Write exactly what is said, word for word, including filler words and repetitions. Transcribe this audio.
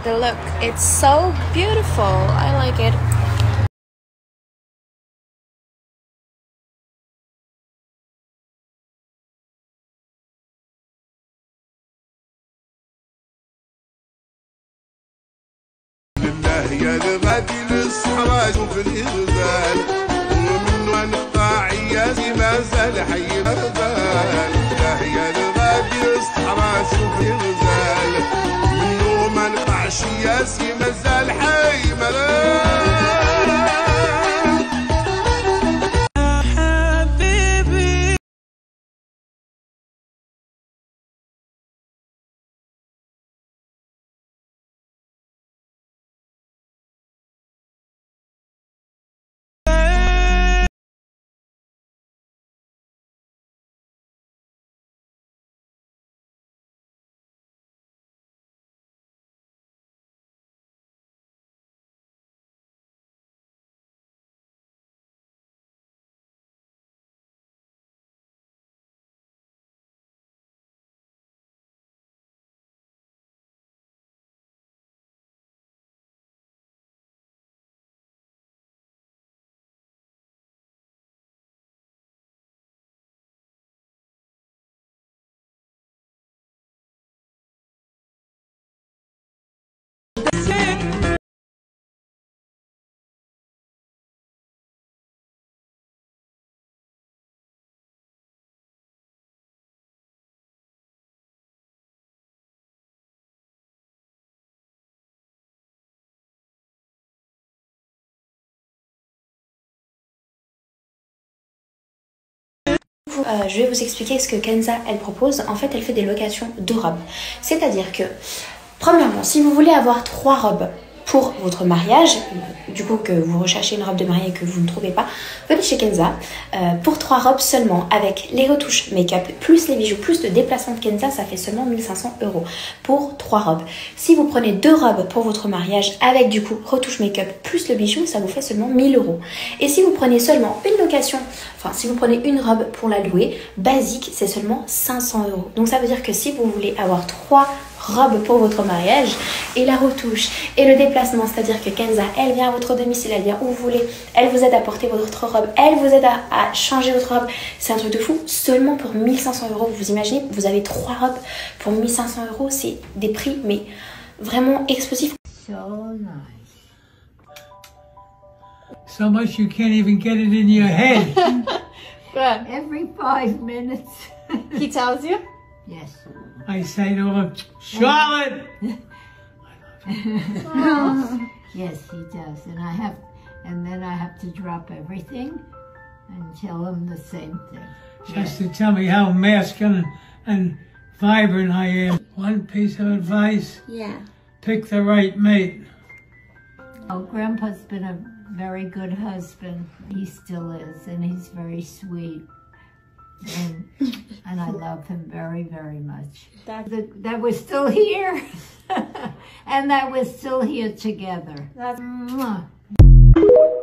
the look. It's so beautiful. I like it. يا الغادي للصحراء شوف الإغزال ومن ما نقطع عياسي ما زال حي مغزال يا الغادي للصحراء شوف الإغزال منو ما نقطع عياسي ما زال حي مغزال. Euh, je vais vous expliquer ce que Kenza elle propose. En fait, elle fait des locations de robes. C'est-à-dire que, premièrement, si vous voulez avoir trois robes pour votre mariage, du coup que vous recherchez une robe de mariée et que vous ne trouvez pas, venez chez Kenza euh, pour trois robes seulement, avec les retouches make-up, plus les bijoux, plus le déplacement de Kenza, ça fait seulement mille cinq cents euros pour trois robes. Si vous prenez deux robes pour votre mariage, avec du coup retouche make-up plus le bijou, ça vous fait seulement mille euros. Et si vous prenez seulement une location, enfin si vous prenez une robe pour la louer, basique, c'est seulement cinq cents euros. Donc ça veut dire que si vous voulez avoir trois robe pour votre mariage et la retouche et le déplacement, c'est-à-dire que Kenza elle vient à votre domicile, elle vient où vous voulez, elle vous aide à porter votre robe, elle vous aide à, à changer votre robe, c'est un truc de fou, seulement pour mille cinq cents euros. Vous imaginez, vous avez trois robes pour mille cinq cents euros, c'est des prix mais vraiment explosifs. So nice. So much you can't even get it in your head. Good. Every five minutes. He tells you? Yes. I say to him, Charlotte! Yes, he does. And I have, and then I have to drop everything and tell him the same thing. Just to tell me how masculine and vibrant I am. One piece of advice, Yeah. pick the right mate. Oh, Grandpa's been a very good husband. He still is, and he's very sweet. And, and I love him very, very much. That, that we're still here. And that we're still here together. That's Mwah.